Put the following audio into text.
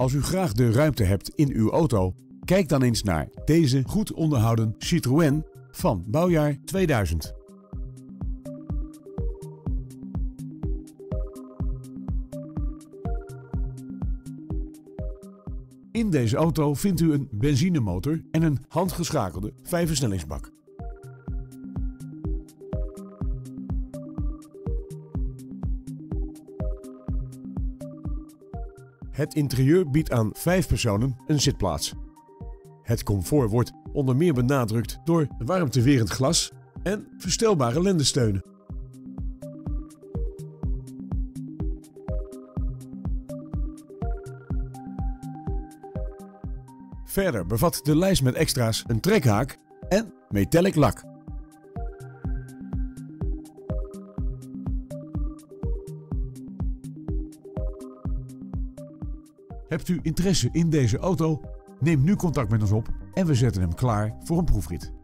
Als u graag de ruimte hebt in uw auto, kijk dan eens naar deze goed onderhouden Citroën van bouwjaar 2000. In deze auto vindt u een benzinemotor en een handgeschakelde 5-versnellingsbak. Het interieur biedt aan 5 personen een zitplaats. Het comfort wordt onder meer benadrukt door warmtewerend glas en verstelbare lendensteunen. Verder bevat de lijst met extra's een trekhaak en metallic lak. Hebt u interesse in deze auto? Neem nu contact met ons op en we zetten hem klaar voor een proefrit.